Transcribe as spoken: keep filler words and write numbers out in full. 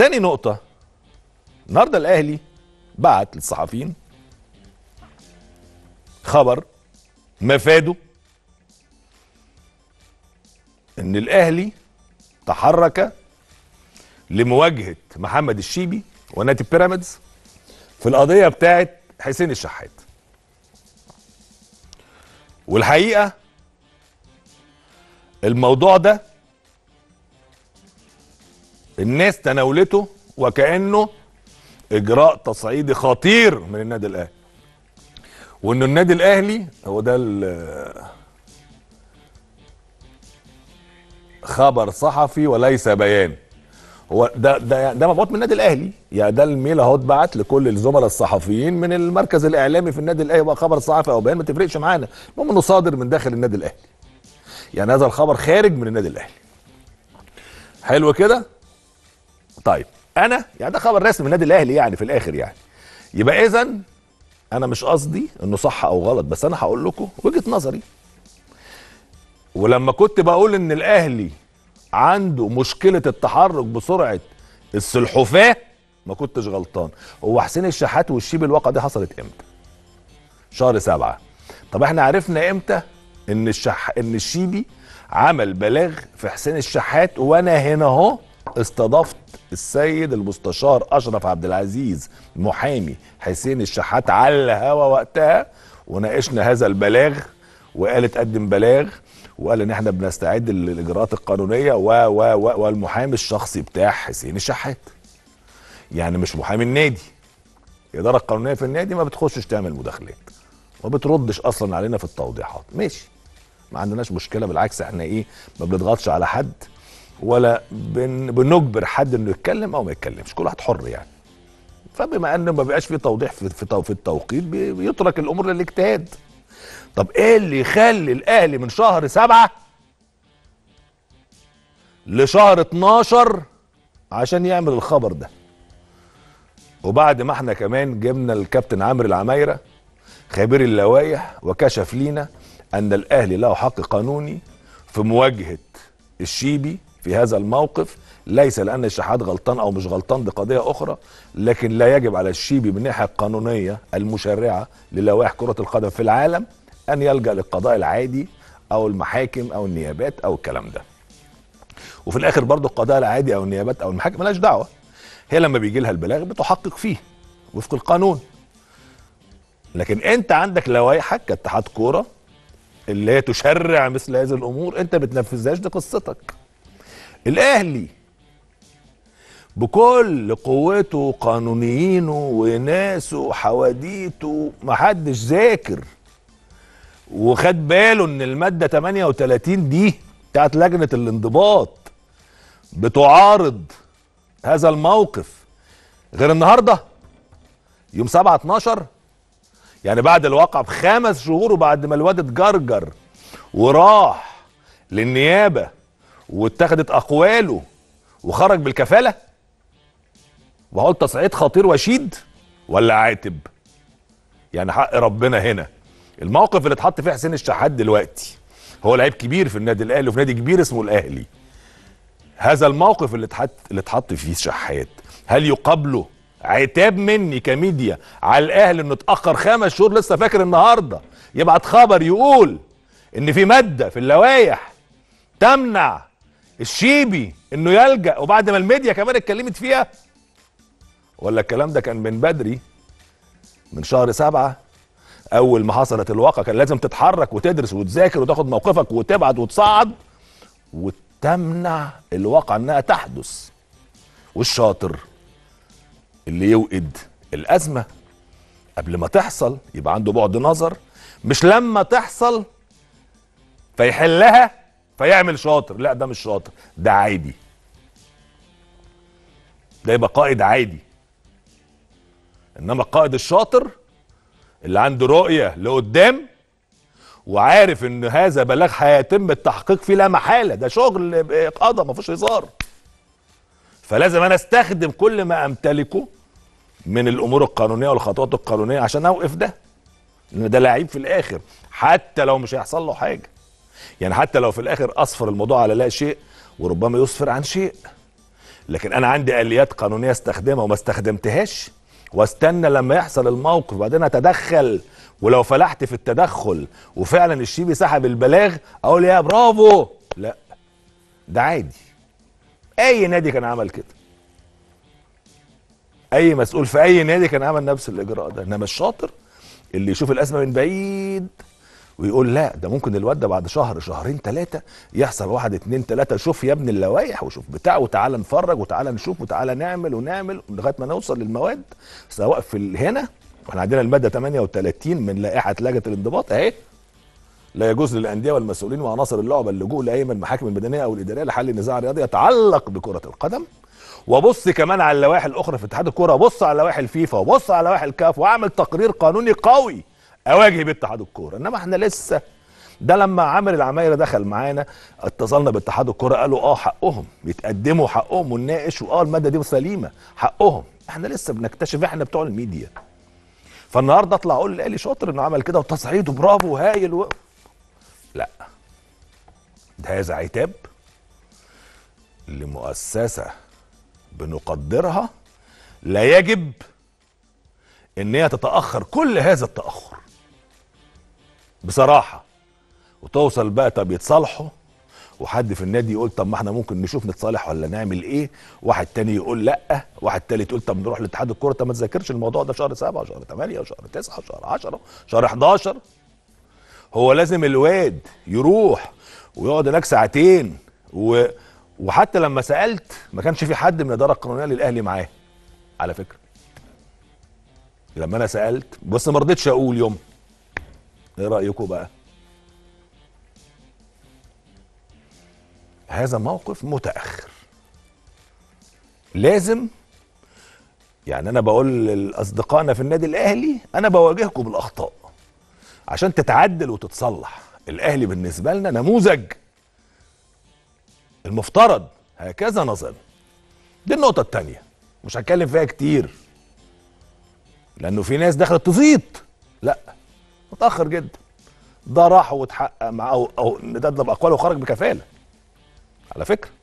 تاني نقطة، النهارده الأهلي بعت للصحفيين خبر مفاده إن الأهلي تحرك لمواجهة محمد الشيبي ونادي بيراميدز في القضية بتاعة حسين الشحات. والحقيقة الموضوع ده الناس تناولته وكأنه إجراء تصعيدي خطير من النادي الأهلي، وإنه النادي الأهلي هو ده خبر صحفي وليس بيان. هو ده ده ده مبعوث من النادي الاهلي، يعني ده الميل اهو اتبعت لكل الزملاء الصحفيين من المركز الاعلامي في النادي الاهلي، بقى خبر صحفي او بيان ما تفرقش معانا، المهم انه صادر من داخل النادي الاهلي. يعني هذا الخبر خارج من النادي الاهلي. حلو كده؟ طيب انا يعني ده خبر رسمي من النادي الاهلي يعني في الاخر، يعني يبقى اذا انا مش قصدي انه صح او غلط، بس انا هقول لكم وجهة نظري. ولما كنت بقول ان الاهلي عنده مشكلة التحرك بسرعة السلحفاة ما كنتش غلطان. هو حسين الشحات والشيبي الواقعة دي حصلت امتى؟ شهر سبعة. طب احنا عرفنا امتى ان الشح ان الشيبي عمل بلاغ في حسين الشحات؟ وانا هنا اهو استضفت السيد المستشار اشرف عبد العزيز محامي حسين الشحات على الهوا وقتها، وناقشنا هذا البلاغ، وقال اتقدم بلاغ، وقال ان احنا بنستعد للاجراءات القانونيه و و و والمحامي الشخصي بتاع حسين الشحات. يعني مش محامي النادي. الاداره القانونيه في النادي ما بتخشش تعمل مداخلات، ما بتردش اصلا علينا في التوضيحات. ماشي، ما عندناش مشكله، بالعكس احنا ايه، ما بنضغطش على حد ولا بن بنجبر حد انه يتكلم او ما يتكلمش، كل واحد حر يعني. فبما ان ما بقاش في توضيح في في التوقيت بيترك الامور للاجتهاد. طب ايه اللي يخلي الاهلي من شهر سبعة لشهر اتناشر عشان يعمل الخبر ده؟ وبعد ما احنا كمان جبنا الكابتن عمرو العمايرة خبير اللوائح وكشف لينا ان الاهلي له حق قانوني في مواجهة الشيبي في هذا الموقف، ليس لان الشحات غلطان او مش غلطان، دي قضية اخرى، لكن لا يجب على الشيبي من الناحية القانونية المشرعة للوائح كرة القدم في العالم ان يلجأ للقضاء العادي او المحاكم او النيابات او الكلام ده. وفي الاخر برضو القضاء العادي او النيابات او المحاكم مالهاش دعوه، هي لما بيجي لها البلاغ بتحقق فيه وفق القانون. لكن انت عندك لوائحك كاتحاد كوره اللي هي تشرع مثل هذه الامور، انت بتنفذهاش، دي قصتك. الاهلي بكل قوته قانونيينه وناسه وحواديته محدش ذاكر وخد باله ان الماده تمانية وتلاتين دي بتاعت لجنه الانضباط بتعارض هذا الموقف غير النهارده يوم سبعة اتناشر، يعني بعد الواقع بخمس شهور وبعد ما الواد اتجرجر وراح للنيابه واتخذت اقواله وخرج بالكفاله، وهقول تصعيد خطير وشيد ولا عاتب؟ يعني حق ربنا هنا الموقف اللي اتحط فيه حسين الشحات دلوقتي، هو لعيب كبير في النادي الاهلي وفي نادي كبير اسمه الاهلي. هذا الموقف اللي اتحط اللي اتحط فيه الشحات، هل يقابله عتاب مني كميديا على الاهلي انه اتاخر خمس شهور؟ لسه فاكر النهارده يبعت خبر يقول ان في ماده في اللوائح تمنع الشيبي انه يلجأ، وبعد ما الميديا كمان اتكلمت فيها؟ ولا الكلام ده كان من بدري، من شهر سبعة اول ما حصلت الواقعة كان لازم تتحرك وتدرس وتذاكر وتاخد موقفك وتبعت وتصعد وتمنع الواقعة انها تحدث؟ والشاطر اللي يوقد الازمة قبل ما تحصل، يبقى عنده بعد نظر، مش لما تحصل فيحلها فيعمل شاطر. لا، ده مش شاطر، ده عادي، ده يبقى قائد عادي. انما القائد الشاطر اللي عنده رؤية لقدام وعارف ان هذا بلاغ هيتم التحقيق فيه لا محالة، ده شغل قضاء ما فيهوش هزار، فلازم انا استخدم كل ما امتلكه من الامور القانونية والخطوات القانونية عشان اوقف ده، لان ده لعيب في الاخر حتى لو مش هيحصل له حاجة. يعني حتى لو في الاخر اصفر الموضوع على لا شيء وربما يسفر عن شيء، لكن انا عندي اليات قانونيه استخدمها وما استخدمتهاش، واستنى لما يحصل الموقف وبعدين اتدخل، ولو فلحت في التدخل وفعلا الشيبي سحب البلاغ اقول يا برافو. لا، ده عادي، اي نادي كان عمل كده، اي مسؤول في اي نادي كان عمل نفس الاجراء ده. انما الشاطر اللي يشوف الازمه من بعيد ويقول لا ده ممكن الواد ده بعد شهر شهرين ثلاثه يحصل واحد اتنين ثلاثه، شوف يا ابني اللوائح وشوف بتاع وتعالى نفرج وتعالى نشوف وتعالى نعمل ونعمل لغايه ما نوصل للمواد. سواء في هنا واحنا عندنا الماده تمانية وتلاتين من لائحه لجنه الانضباط اهي، لا يجوز للانديه والمسؤولين وعناصر اللعبه اللجوء لاي من المحاكم المدنيه او الاداريه لحل نزاع رياضي يتعلق بكره القدم. وابص كمان على اللوائح الاخرى في اتحاد الكوره، ابص على لوائح الفيفا وابص على لوائح الكاف واعمل تقرير قانوني قوي اواجه بيه اتحاد الكوره. انما احنا لسه، ده لما عامر العمايره دخل معانا اتصلنا باتحاد الكوره قالوا اه حقهم يتقدموا، حقهم ونناقش، واه الماده دي سليمه حقهم. احنا لسه بنكتشف، احنا بتوع الميديا. فالنهارده اطلع اقول الاهلي شاطر انه عمل كده وتصعيد وبرافو هايل و... لا، ده هذا عتاب لمؤسسه بنقدرها لا يجب ان هي تتاخر كل هذا التاخر بصراحه، وتوصل بقى طب يتصالحوا، وحد في النادي يقول طب ما احنا ممكن نشوف نتصالح ولا نعمل ايه، واحد تاني يقول لا، واحد تالت يقول طب نروح لاتحاد الكوره. طب ما تذاكرش الموضوع ده شهر سبعة وشهر تمانية وشهر تسعة وشهر عشرة وشهر حداشر. هو لازم الواد يروح ويقعد هناك ساعتين و... وحتى لما سالت ما كانش في حد من الاداره القانونيه للاهلي معاه على فكره. لما انا سالت بس ما رضيتش اقول يوم. ايه رايكم بقى؟ هذا موقف متاخر. لازم يعني انا بقول لاصدقائنا في النادي الاهلي انا بواجهكم بالاخطاء عشان تتعدل وتتصلح. الاهلي بالنسبه لنا نموذج، المفترض هكذا نظن. دي النقطه الثانيه مش هتكلم فيها كتير لانه في ناس دخلت تزيط. لا، متاخر جدا. ده راح واتحقق معاه او ندد باقواله وخرج بكفاله على فكره.